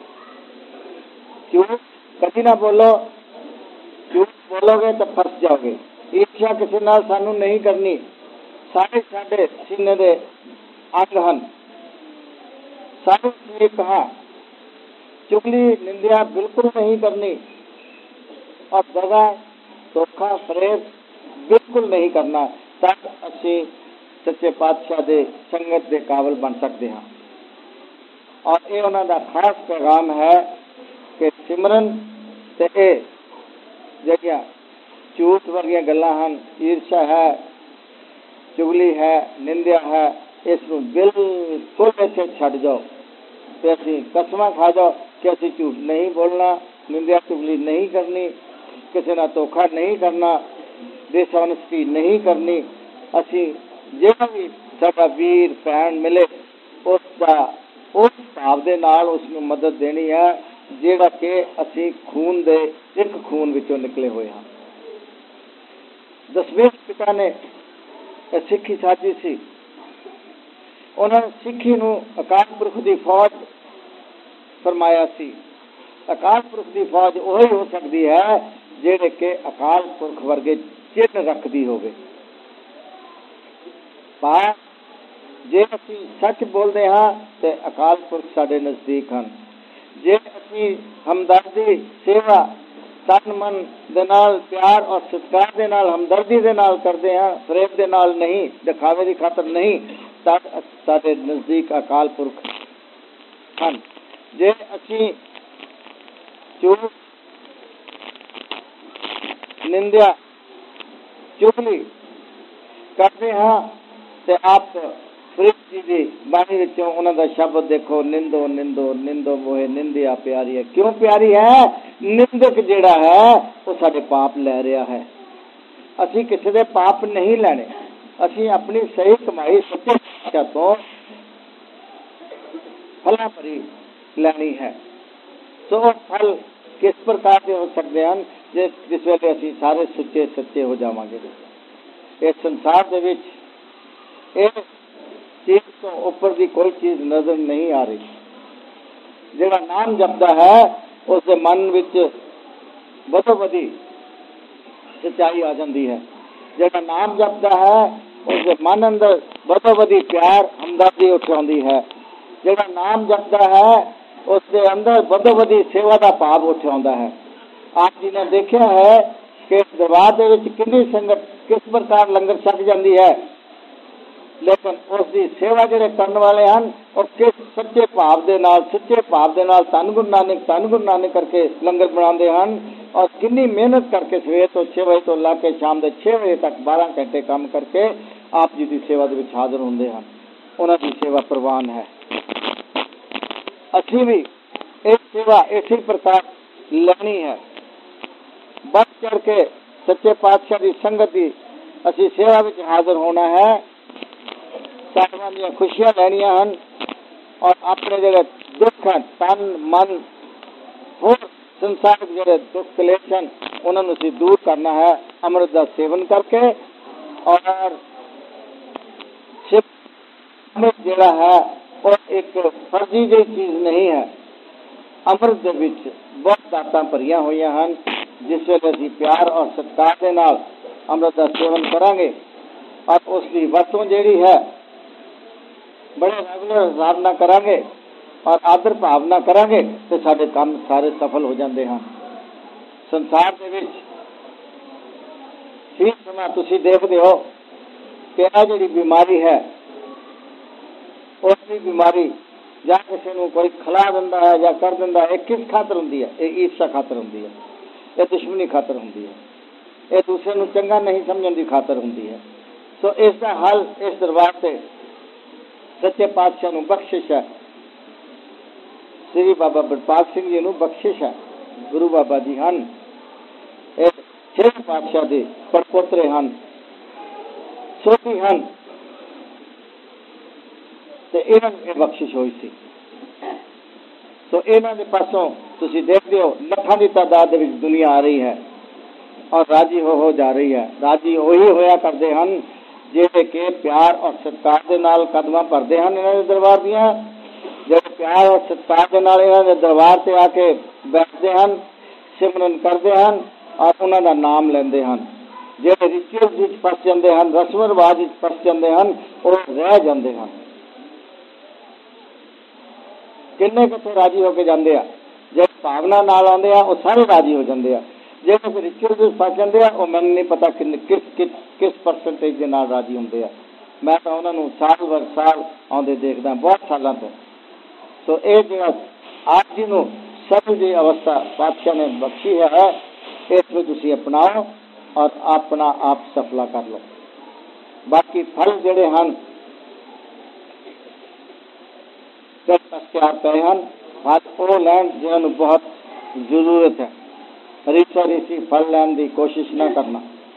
झूठ कभी ना बोलो, झूठ बोलोगे तो फंस जाओगे। ईर्ष्या किसी नाल सानू नहीं करनी, सारे साडे सीने दे अंग हन। सानू ये कहा चुगली निंदिया बिल्कुल नहीं करनी और दगा धोखा फरेब बिल्कुल नहीं करना, तब असी सच्चे पातशाह दे संगत दे काबिल बन सकते हैं। और ये उन्हों का खास पैगाम है कि सिमरन ਤੇ ਇਹ ਜਿਹੜੀਆਂ ਝੂਠ ਵਰਗੀਆਂ ਗੱਲਾਂ ਹਨ, ਈਰਸ਼ਾ ਹੈ, ਚੁਗਲੀ ਹੈ, ਨਿੰਦਿਆ ਹੈ, ਇਸ ਨੂੰ ਬਿਲਕੁਲ ਇੱਥੇ ਛੱਡ ਜਾਓ ਤੇ ਅਸੀਂ ਕਸਮਾਂ ਖਾ ਜਾਓ ਕਿ ਅਸੀਂ ਝੂਠ ਨਹੀਂ ਬੋਲਣਾ, ਨਿੰਦਿਆ ਚੁਗਲੀ ਨਹੀਂ ਕਰਨੀ, ਕਿਸੇ ਨਾਲ ਧੋਖਾ ਨਹੀਂ ਕਰਨਾ, ਡਿਸਹੋਨੈਸਟੀ ਨਹੀਂ ਕਰਨੀ। ਅਸੀਂ ਜਿਹੜਾ ਵੀ ਸਾਡਾ ਵੀਰ ਭੈਣ ਮਿਲੇ ਉਸ ਦਾ ਉਸ ਭਾਵ ਦੇ ਨਾਲ ਉਸ ਨੂੰ ਮਦਦ ਦੇਣੀ ਹੈ ਜਿਹੜਾ ਕਿ ਅਸੀਂ ਖੂਨ ਦੇ ਇੱਕ ਖੂਨ ਵਿੱਚੋਂ ਨਿਕਲੇ ਹੋਏ ਹਾਂ। ਦਸਵੇਂ ਪਿਤਾ ਨੇ ਇਹ ਸਿੱਖੀ ਸਾਜੀ ਸੀ। ਉਹਨਾਂ ਨੇ ਸਿੱਖੀ ਨੂੰ ਅਕਾਲ ਪੁਰਖ ਦੀ ਫੌਜ ਫਰਮਾਇਆ ਸੀ। ਅਕਾਲ ਪੁਰਖ ਦੀ ਫੌਜ ਉਹੀ ਹੋ ਸਕਦੀ ਹੈ ਜਿਹੜੇ ਕਿ ਅਕਾਲ ਪੁਰਖ ਵਰਗੇ ਚਿੰਨ੍ਹ ਰੱਖਦੀ ਹੋਵੇ। ਪਰ ਜੇ ਅਸੀਂ ਸੱਚ ਬੋਲਦੇ ਹਾਂ ਤੇ ਅਕਾਲ ਪੁਰਖ ਸਾਡੇ ਨਜ਼ਦੀਕ ਹਨ। ਜੇ ਅਸੀਂ ਹਮਦਰਦੀ, ਸੇਵਾ, ਤਨ ਮਨ ਦੇ ਨਾਲ, ਪਿਆਰ ਔਰ ਸਤਿਕਾਰ ਦੇ ਨਾਲ, ਹਮਦਰਦੀ ਦੇ ਨਾਲ ਕਰਦੇ ਹਾਂ, ਫਰੇਬ ਦੇ ਨਾਲ ਨਹੀਂ, ਦਿਖਾਵੇ ਦੀ ਖਾਤਰ ਨਹੀਂ, ਤਦ ਸਾਡੇ ਨਜ਼ਦੀਕ ਅਕਾਲ ਪੁਰਖ ਹਨ। ਜੇ ਅਸੀਂ ਝੂਠ, ਨਿੰਦਿਆ, ਚੁਗਲੀ ਕਰਦੇ ਹਾਂ ਤੇ ਆਪ ਫਰੀਦ ਜੀ ਦੀ ਬਾਣੀ ਵਿੱਚੋਂ ਉਹਨਾਂ ਦਾ ਸ਼ਬਦ ਦੇਖੋ, ਨਿੰਦੋ ਨਿੰਦੋ ਨਿੰਦੋ ਮੋਹੇ ਨਿੰਦਿਆ ਪਿਆਰੀ ਹੈ। ਕਿਉਂ ਪਿਆਰੀ ਹੈ? ਨਿੰਦਕ ਜਿਹੜਾ ਹੈ ਉਹ ਸਾਡੇ ਪਾਪ ਲੈ ਰਿਹਾ ਹੈ। ਅਸੀਂ ਕਿਸੇ ਦੇ ਪਾਪ ਨਹੀਂ ਲੈਣੇ, ਅਸੀਂ ਆਪਣੀ ਸਹੀ ਕਮਾਈ ਸੱਚੇ ਪਾਤਸ਼ਾਹ ਤੋਂ ਫਲਾਂ ਭਰੀ ਲੈਣੀ ਹੈ। ਸੋ ਉਹ ਫਲ ਕਿਸ ਪ੍ਰਕਾਰ ਦੇ ਹੋ ਸਕਦੇ ਹਨ? ਜਿਸ ਜਿਸ ਵੇਲੇ ਅਸੀਂ ਸਾਰੇ ਸੁੱਚੇ ਸੱਚੇ ਹੋ ਜਾਵਾਂਗੇ। ਇਸ ਸੰਸਾਰ ਦੇ ਵਿੱਚ ਇਹ ਚੀਜ਼ ਤੋਂ ਉੱਪਰ ਦੀ ਕੋਈ ਚੀਜ਼ ਨਜ਼ਰ ਨਹੀਂ ਆ ਰਹੀ। ਜਿਹੜਾ ਨਾਮ ਜਪਦਾ ਹੈ ਉਸ ਦੇ ਮਨ ਵਿੱਚ ਵਧੋ ਵਧੀ ਸੱਚਾਈ ਆ ਜਾਂਦੀ ਹੈ। ਜਿਹੜਾ ਨਾਮ ਜਪਦਾ ਹੈ ਉਸ ਦੇ ਮਨ ਅੰਦਰ ਵਧੋ ਵਧੀ ਪਿਆਰ, ਹਮਦਰਦੀ ਉੱਠ ਆਉਂਦੀ ਹੈ। ਜਿਹੜਾ ਨਾਮ ਜਪਦਾ ਹੈ ਉਸ ਦੇ ਅੰਦਰ ਵਧੋ ਵਧੀ ਸੇਵਾ ਦਾ ਭਾਵ ਉੱਠ ਆਉਂਦਾ ਹੈ। ਆਪ ਜੀ ਨੇ ਦੇਖਿਆ ਹੈ ਕਿ ਦਰਬਾਰ ਦੇ ਵਿੱਚ ਕਿੰਨੀ ਸੰਗਤ ਕਿਸ ਪ੍ਰਕਾਰ ਲੰਗਰ ਛਕ ਜਾਂਦੀ ਹੈ, ਲੇਕਿਨ ਉਸ ਦੀ ਸੇਵਾ ਜਿਹੜੇ ਕਰਨ ਵਾਲੇ ਹਨ ਉਹ ਕਿਸ ਸੱਚੇ ਭਾਵ ਦੇ ਨਾਲ, ਸੱਚੇ ਭਾਵ ਦੇ ਨਾਲ ਧੰਨ ਗੁਰੂ ਨਾਨਕ ਧੰਨ ਗੁਰੂ ਨਾਨਕ ਕਰਕੇ ਲੰਗਰ ਬਣਾਉਂਦੇ ਹਨ। ਔਰ ਕਿੰਨੀ ਮਿਹਨਤ ਕਰਕੇ ਸਵੇਰ ਤੋਂ ਛੇ ਵਜੇ ਤੋਂ ਲਾ ਕੇ ਸ਼ਾਮ ਦੇ ਛੇ ਵਜੇ ਤੱਕ ਬਾਰਾਂ ਘੰਟੇ ਕੰਮ ਕਰਕੇ ਆਪ ਜੀ ਦੀ ਸੇਵਾ ਦੇ ਵਿੱਚ ਹਾਜ਼ਰ ਹੁੰਦੇ ਹਨ। ਉਹਨਾਂ ਦੀ ਸੇਵਾ ਪ੍ਰਵਾਨ ਹੈ। ਅਸੀਂ ਵੀ ਇਹ ਸੇਵਾ ਇਸੇ ਪ੍ਰਕਾਰ ਲੈਣੀ ਹੈ। ਵੱਧ ਚੜ ਕੇ ਸੱਚੇ ਪਾਤਸ਼ਾਹ ਦੀ ਸੰਗਤ ਦੀ ਅਸੀਂ ਸੇਵਾ ਵਿੱਚ ਹਾਜ਼ਰ ਹੋਣਾ ਹੈ। ਸਾਡੀਆਂ ਦੀਆਂ ਖੁਸ਼ੀਆਂ ਲੈਣੀਆਂ ਹਨ ਔਰ ਆਪਣੇ ਜਿਹੜੇ ਦੁੱਖ ਹਨ, ਤਨ ਮਨ ਹੋਰ ਸੰਸਾਰਿਕ ਜਿਹੜੇ ਦੁੱਖ ਕਲੇਸ਼ ਹਨ ਉਹਨਾਂ ਨੂੰ ਅਸੀਂ ਦੂਰ ਕਰਨਾ ਹੈ ਅੰਮ੍ਰਿਤ ਦਾ ਸੇਵਨ ਕਰਕੇ। ਔਰ ਅੰਮ੍ਰਿਤ ਜਿਹੜਾ ਹੈ ਉਹ ਇੱਕ ਫਰਜ਼ੀ ਜਿਹੀ ਚੀਜ਼ ਨਹੀਂ ਹੈ। ਅੰਮ੍ਰਿਤ ਦੇ ਵਿੱਚ ਬਹੁਤ ਦਾਤਾਂ ਭਰੀਆਂ ਹੋਈਆਂ ਹਨ। ਜਿਸ ਵੇਲੇ ਅਸੀਂ ਪਿਆਰ ਔਰ ਸਤਿਕਾਰ ਦੇ ਨਾਲ ਅੰਮ੍ਰਿਤ ਦਾ ਸੇਵਨ ਕਰਾਂਗੇ ਔਰ ਉਸ ਦੀ ਵਰਤੋਂ ਜਿਹੜੀ ਹੈ ਬੜੇ ਰੈਗੂਲਰ ਹਿਸਾਬ ਨਾਲ ਕਰਾਂਗੇ ਔਰ ਆਦਰ ਭਾਵ ਨਾਲ ਕਰਾਂਗੇ ਤੇ ਸਾਡੇ ਕੰਮ ਸਾਰੇ ਸਫਲ ਹੋ ਜਾਂਦੇ ਹਨ। ਸੰਸਾਰ ਦੇ ਵਿੱਚ ਠੀਕ ਸਮਾਂ ਤੁਸੀਂ ਦੇਖਦੇ ਹੋ ਕਿ ਇਹ ਜਿਹੜੀ ਬਿਮਾਰੀ ਹੈ ਉਸ ਦੀ ਬਿਮਾਰੀ ਜਾਂ ਕਿਸੇ ਨੂੰ ਕੋਈ ਖਿਲਾ ਦਿੰਦਾ ਹੈ ਜਾਂ ਕਰ ਦਿੰਦਾ ਹੈ, ਇਹ ਕਿਸ ਖਾਤਰ ਹੁੰਦੀ ਹੈ? ਇਹ ਈਰਸ਼ਾ ਖਾਤਰ ਹੁੰਦੀ ਹੈ, ਇਹ ਦੁਸ਼ਮਣੀ ਖਾਤਰ ਹੁੰਦੀ ਹੈ, ਇਹ ਦੂਸਰੇ ਨੂੰ ਚੰਗਾ ਨਹੀਂ ਸਮਝਣ ਦੀ ਖਾਤਰ ਹੁੰਦੀ ਹੈ। ਸੋ ਇਸ ਦਾ ਹੱਲ ਇਸ ਦਰਬਾਰ ਤੇ ਸੱਚੇ ਪਾਤਸ਼ਾਹ ਨੂੰ ਬਖਸ਼ਿਸ਼ ਹੈ। ਸ੍ਰੀ ਬਾਬਾ ਬਲਪਾਲ ਸਿੰਘ ਜੀ ਨੂੰ ਬਖਸ਼ਿਸ਼ ਹੈ। ਗੁਰੂ ਬਾਬਾ ਜੀ ਹਨ, ਇਹ ਛੇ ਪਾਤਸ਼ਾਹ ਦੇ ਪੜਪੋਤਰੇ ਹਨ, ਸੋਤੀ ਹਨ ਤੇ ਇਹਨਾਂ ਨੂੰ ਇਹ ਬਖਸ਼ਿਸ਼ ਹੋਈ ਸੀ। ਸੋ ਇਹਨਾਂ ਦੇ ਪਾਸੋਂ ਤੁਸੀਂ ਦੇਖਦੇ ਹੋ ਲੱਖਾਂ ਦੀ ਤਾਦਾਦ ਦੇ ਵਿੱਚ ਦੁਨੀਆ ਆ ਰਹੀ ਹੈ ਔਰ ਰਾਜੀ ਹੋ ਹੋ ਜਾ ਰਹੀ ਹੈ। ਰਾਜੀ ਉਹੀ ਹੋਇਆ ਕਰਦੇ ਹਨ ਜਿਹੜੇ ਕਿ ਪਿਆਰ ਔਰ ਸਤਿਕਾਰ ਦੇ ਨਾਲ ਕਦਮਾਂ ਭਰਦੇ ਹਨ ਇਹਨਾਂ ਦੇ ਦਰਬਾਰ ਦੀਆਂ, ਜਿਹੜੇ ਪਿਆਰ ਔਰ ਸਤਿਕਾਰ ਦੇ ਨਾਲ ਇਹਨਾਂ ਦੇ ਦਰਬਾਰ ਤੇ ਆ ਕੇ ਬੈਠਦੇ ਹਨ, ਸਿਮਰਨ ਕਰਦੇ ਹਨ ਔਰ ਉਹਨਾਂ ਦਾ ਨਾਮ ਲੈਂਦੇ ਹਨ। ਜਿਹੜੇ ਰਿਚੁਅਲਸ ਵਿੱਚ ਫਸ ਜਾਂਦੇ ਹਨ, ਰਸਮ ਰਿਵਾਜ ਵਿੱਚ ਫਸ ਜਾਂਦੇ ਹਨ, ਉਹ ਰਹਿ ਜਾਂਦੇ ਹਨ। ਕਿੰਨੇ ਕਿੱਥੇ ਰਾਜੀ ਹੋ ਕੇ ਜਾਂਦੇ ਆ, ਜਿਹੜੇ ਭਾਵਨਾ ਨਾਲ ਆਉਂਦੇ ਆ ਉਹ ਸਾਰੇ ਰਾਜੀ ਹੋ ਜਾਂਦੇ ਆ। ਜਿਹੜੇ ਫਿਰ ਰਿਚੁਅਲ ਵਿੱਚ ਫਸ ਜਾਂਦੇ ਆ ਉਹ ਮੈਨੂੰ ਨਹੀਂ ਪਤਾ ਕਿੰਨੇ ਕਿਸ ਕਿਸ ਕਿਸ ਪਰਸੈਂਟੇਜ ਦੇ ਨਾਲ ਰਾਜੀ ਹੁੰਦੇ ਆ। ਮੈਂ ਤਾਂ ਉਹਨਾਂ ਨੂੰ ਸਾਲ ਵਰ ਸਾਲ ਆਉਂਦੇ ਦੇਖਦਾ ਬਹੁਤ ਸਾਲਾਂ ਤੋਂ। ਸੋ ਇਹ ਜਿਹੜਾ ਆਪ ਜੀ ਨੂੰ सभी की अवस्था पातशाह ने बख्शी है, इसमें तुसी अपनाओ और अपना आप सफला कर लो। बाकी फल जिहड़े हन जब पश्चात पे हैं फल वो लैन जिन्होंने बहुत जरूरत है। रीसा रीसी फल लैन की कोशिश न करना।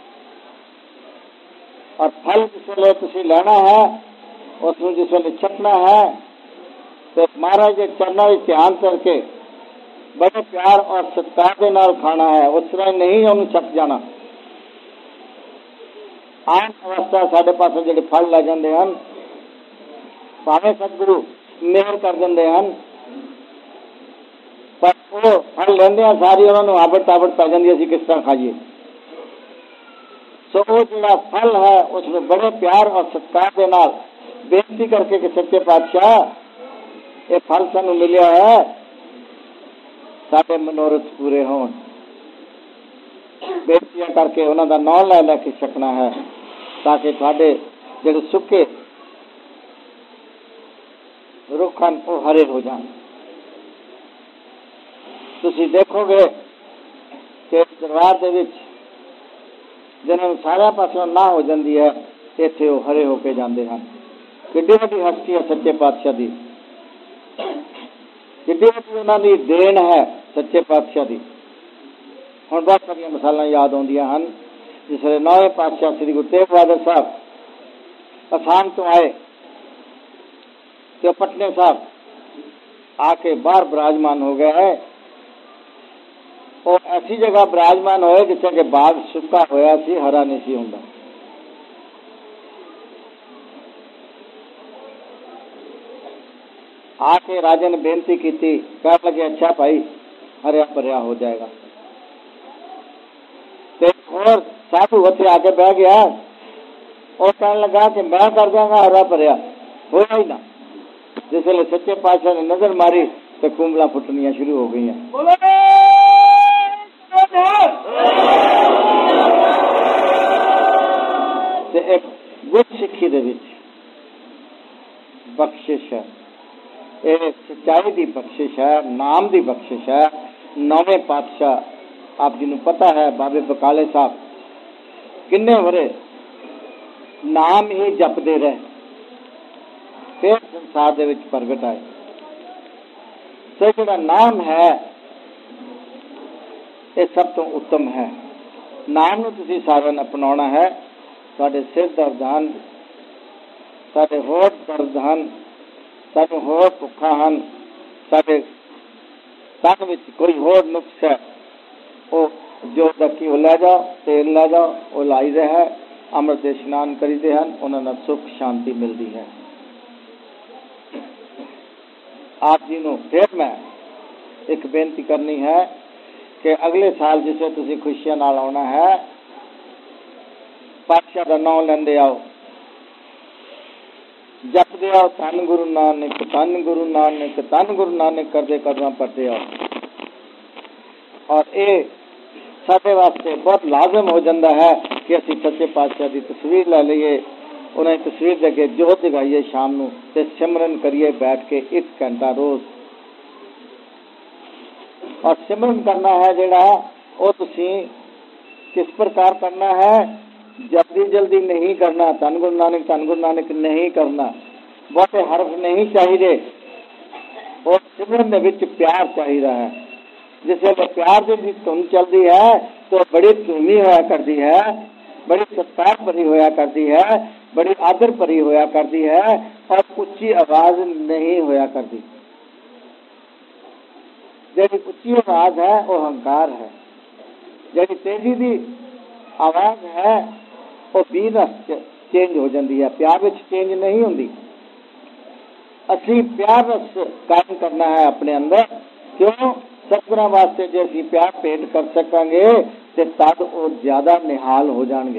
और फल जिस वे तुम लेना है उसमें जिस वे छपना है तो महाराज के चरणों में ध्यान करके बड़े प्यार और सत्कार के नाल खाना है। उस तरह नहीं उन्हें छप जाना। आम अवस्था साढ़े पास जो फल लै जाते हैं भावे सतगुरु मेहर कर देंगे हैं पर वो फल लेंदे सारी उन्होंने आबड़ ताबड़ पै जाती असीं किस तरह खाइए। सो वो जो फल है उसमें बड़े प्यार और सत्कार के नाल बेनती करके कि सच्चे पातशाह ये फल सानू मिलिया है साडे मनोरथ पूरे होण। बेनतियां करके उन्हों का नाम लै लै के छकना है ताकि साडे जिहड़े सुके रुख हैं वो हरे हो जाए। तुसी देखोगे कि दरबार के विच जिन्होंने सारे पासों ना हो जाती है इत्थे वो हरे होके जाते हैं। किड्डी वड्डी हस्ती है सच्चे पातशाह की, किड्डी वड्डी उन्होंने देन है सच्चे पातशाह की। हुण बहुत सारिया मिसालां याद आउंदियां हन। जिसले नौवें पातशाह श्री गुरु तेग बहादुर साहब असाम तो आए तो पटने साहब आके बाहर विराजमान हो गए है और ऐसी जगह विराजमान होए जिससे कि बाग सुक्का होया सी, हरा नहीं सी हुंदा। आके राजे ने बेनती की थी, कह लगे अच्छा भाई हरिया भरिया हो जाएगा। और साधु उत्थे आके बह गया और कहने लगा कि मैं कर देंगा हरा भरिया, होया ही ना। जिसले सच्चे पातशाह ने नजर मारी तो कुंबला फुटनिया शुरू हो गई। एक गुड सिक्खी दे विच बख्शिश है, ये सच्चाई की बख्शिश है, नाम की बख्शिश है। नौवें पातशाह आप जी पता है बाबे बकाले साहब किन्ने वरे नाम ही जपते रहे फिर संसार दे विच प्रगट आए। तो जो नाम है ये सब तो उत्तम है। नाम नूं तुसीं सारिआं ने अपनाउणा है। साडे सिर दर्द हन, साडे होर दर्द हन, सानूं होर भुखा हन, साडे तन विच कोई होर नुक्स है वो जो दकी वो लै जाओ, तेल लै जाओ, वो लाई दे है, अमृत दे इशनान करीदे हैं, उन्हां नाल सुख शांति मिलती है। आप जी नूं फिर मैं एक बेनती करनी है कि अगले साल जिसे तुसीं खुशियां नाल आउणा है पातशाह दा नाम लैंदे आओ, जपदे आओ धन गुरु नानक, धन गुरु नानक, धन गुरु नानक करदे कदमां पड़दे आओ। और ये साडे वास्ते बहुत लाजम हो जाता है कि असीं सच्चे पातशाह की तस्वीर लै लईए, उन्हें तस्वीर के अगे जोत जगाइए शाम नूं ते सिमरन करिए बैठ के एक घंटा रोज। और सिमरन करना है जिहड़ा वो तुसीं किस प्रकार करना है, जल्दी जल्दी नहीं करना। धन गुरु नानक धन गुरु नानक नहीं करना, बहुते हरफ नहीं चाहिए। और सिमरन दे विच प्यार चाहिए है। जिस वे प्यार की धुन चलती है तो बड़ी धूमी होया करती है, बड़ी सत्कार भरी होया करती है, बड़ी आदर भरी होया करती है और उच्ची आवाज नहीं होया करती। जी उच्ची आवाज है वो अहंकार है, जी तेजी की आवाज है वो बीरस चेंज हो जाती है, प्यार में चेंज नहीं होती। असली प्यार रस कायम करना है अपने अंदर। क्यों? सतगुरां वास्ते जे असीं प्यार भेंट कर सकांगे तो तद वो ज्यादा निहाल हो जाएंगे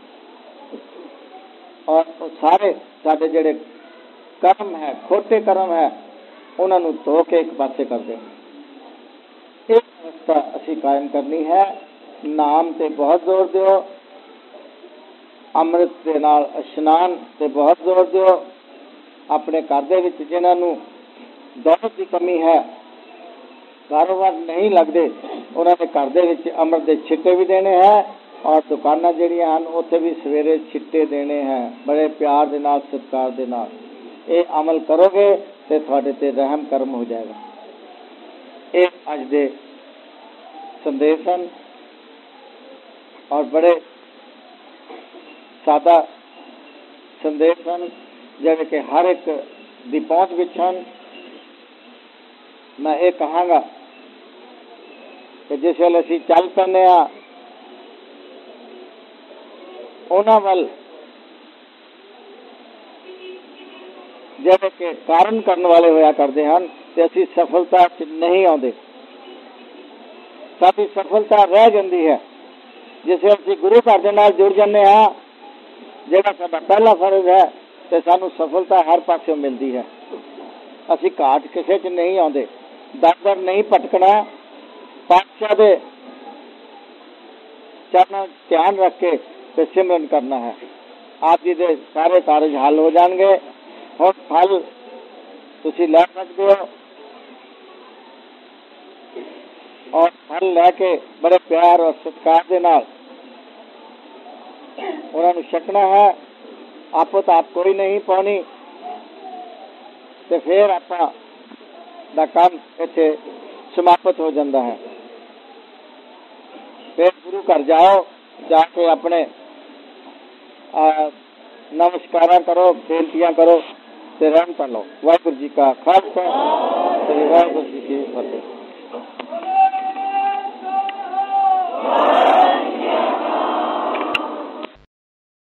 और सारे साडे जिहड़े कर्म है, खोटे कर्म है, उन्होंने धो के एक पासे कर देंगे। एक अवस्था असीं कायम करनी है। नाम ते बहुत जोर दिओ, अमृत दे नाल इशनान ते बहुत जोर दिओ। अपने घर दे विच जिन्हां नूं दौलत की कमी है कारोबार नहीं लगते उन्होंने घर दे विच अमृत के छिट्टे भी देने हैं और दुकानां जिहड़ियां हन उत्थे भी सवेरे छिट्टे देने हैं बड़े प्यार दे नाल सत्कार दे नाल। ये अमल करोगे तो तुहाडे ते रहम करम हो जाएगा। ये अज दे संदेश हैं और बड़े सादा संदेश हैं जिहड़े कि हर एक दी पहुंच विच हन। मैं ये कहांगा कि जिस वेले असीं चल पैंदे आ उन्हां वल जिहड़े कि कारण करन वाले होया करदे हन ते असीं सफलता च नहीं आउंदे। साडी सफलता रह जाती है जिस वेले असीं गुरु घर दे नाल जुड़ जांदे हां जिहड़ा साडा पहला फर्ज है ते सानूं सफलता हर पासों मिलती है। असीं घाट किसे च नहीं आउंदे। दर दर नहीं भटकना। पातशाह दे चरणों ध्यान रख के ते सिमरन करना है। आप जी दे सारे कारज हल हो जाएंगे। हुण फल तुसीं लै सकते हो और फल लैके बड़े प्यार और सत्कार दे नाल उन्हां नूं छकना है। आपो तो आप कोई नहीं पानी तो फिर आपां दा काम इत्थे समाप्त हो जाता है। फिर गुरु घर जाओ जाके अपने नमस्कार करो बेनतियां करो ते रहमतां लो। वाहिगुरू जी का खालसा वाहिगुरू जी की फतेह।